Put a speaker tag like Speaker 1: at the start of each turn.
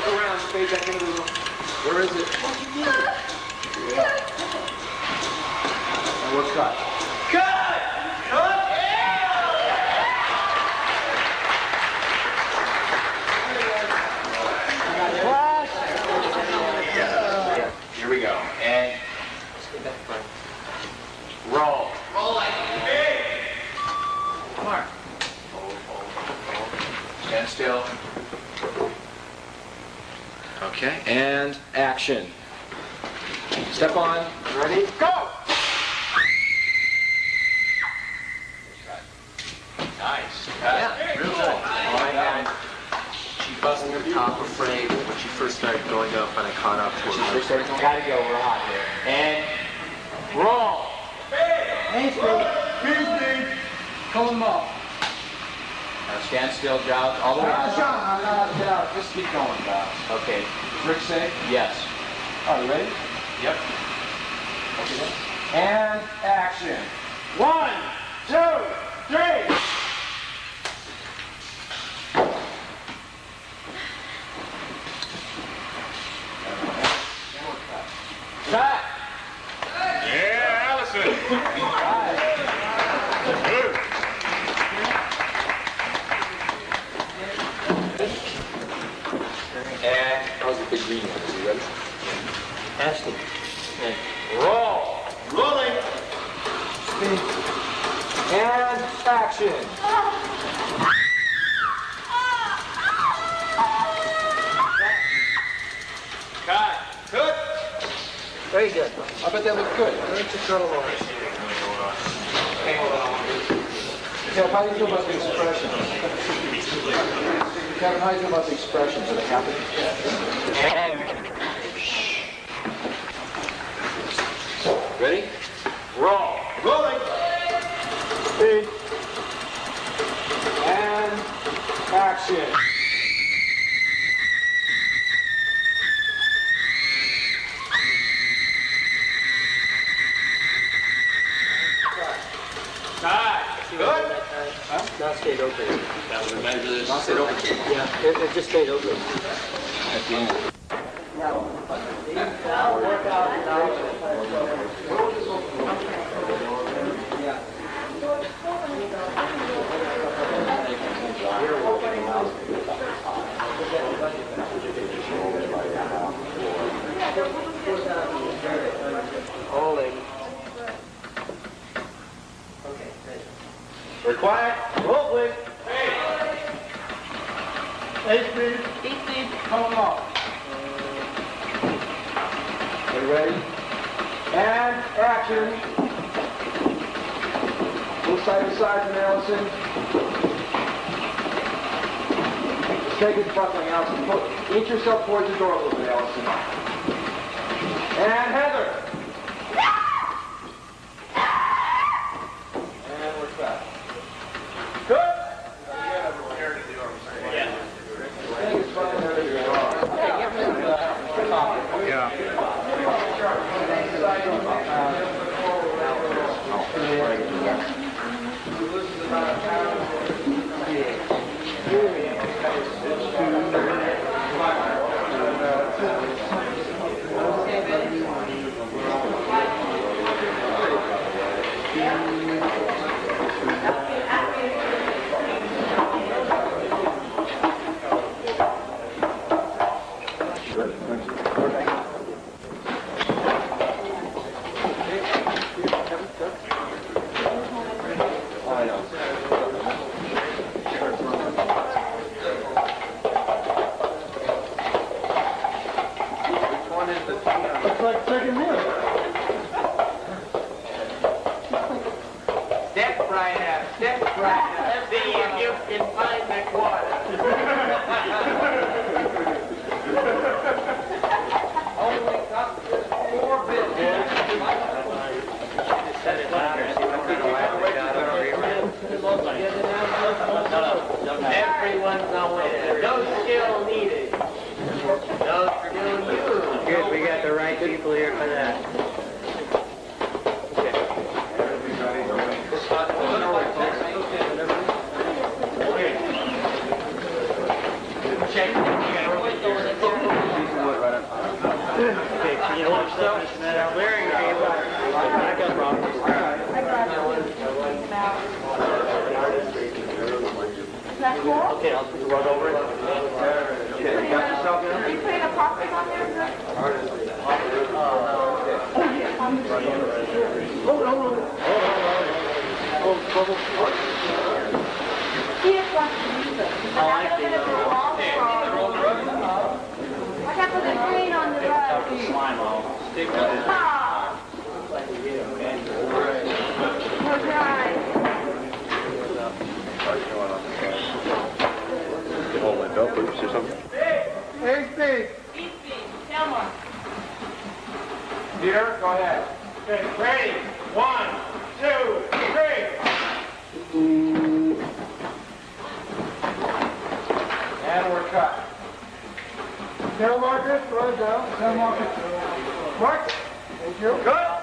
Speaker 1: look around, fade back into the room. Where is it? And what's cut?
Speaker 2: Cut! Cut!
Speaker 1: Flash!
Speaker 2: Here we go. And roll. Roll like big. Come on. Stand still.
Speaker 1: Okay, and action. Step on. Ready? Go!
Speaker 2: Nice.
Speaker 1: Yeah, real good.
Speaker 3: She busted her top afraid when she first started going up, and I caught up to her.
Speaker 2: Gotta go. We're hot here. And roll.
Speaker 1: Hey, Steve. Call him up.
Speaker 2: Now stand still, Giles. All the way out.
Speaker 1: Get out. Just keep going, Giles.
Speaker 2: Okay.
Speaker 1: Rick safe?
Speaker 2: Yes.
Speaker 1: Are you ready?
Speaker 2: Yep.
Speaker 1: Okay. And action. 1, 2, 3. Cut.
Speaker 4: Yeah, Allison.
Speaker 2: And
Speaker 1: That was a big green one. Are you ready?
Speaker 3: Ashley.
Speaker 2: roll. Rolling.
Speaker 1: Speed. And action.
Speaker 2: Cut. Cut.
Speaker 3: Very good.
Speaker 1: I bet that looked good.
Speaker 3: Let's just go to Laura.
Speaker 1: Kev, how do you feel about the expressions? Kevin, how do you feel about the expressions? Are they happy?
Speaker 2: Ready? Roll. Rolling.
Speaker 1: Speed. And action.
Speaker 2: Cut. Good.
Speaker 3: Now stayed open.
Speaker 2: That was a measure this.
Speaker 1: Not sit over.
Speaker 3: Yeah, it just stayed open.
Speaker 1: At the end.
Speaker 3: Holding.
Speaker 2: We're quiet. Roll, please.
Speaker 1: Hey, Speed. Come up. Are you ready? And action. Move side to side from Allison. Just take his buckling, Allison. Inch yourself towards the door a little bit, Allison. And Heather. And we're back. Good. Take his buckling out of your door.
Speaker 4: Yeah.
Speaker 2: Step right out. Step right out. See if you can find the quarter. Only got 4 bits. Everyone's on winner. No skill needed. No skill used.
Speaker 3: Good, we got the right people here for that.
Speaker 2: Check. Okay, can you hold yourself? Clearing table. Back up, Rob.
Speaker 5: Is that cool?
Speaker 2: Okay, I'll put the rug over it.
Speaker 1: Okay, you got yourself in?
Speaker 5: Are you putting a popsicle on there? He just wants to use it. I got to put the green on the rug. Ah. We're dry.
Speaker 6: Hold my belt, please, or something.
Speaker 1: Hey, Steve.
Speaker 5: Elmore.
Speaker 1: Peter, go ahead.
Speaker 4: Okay, ready? 1, 2, 3.
Speaker 1: And we're cut. Tail markers, go ahead, down. Tail markers. Mark. Thank you.
Speaker 4: Good.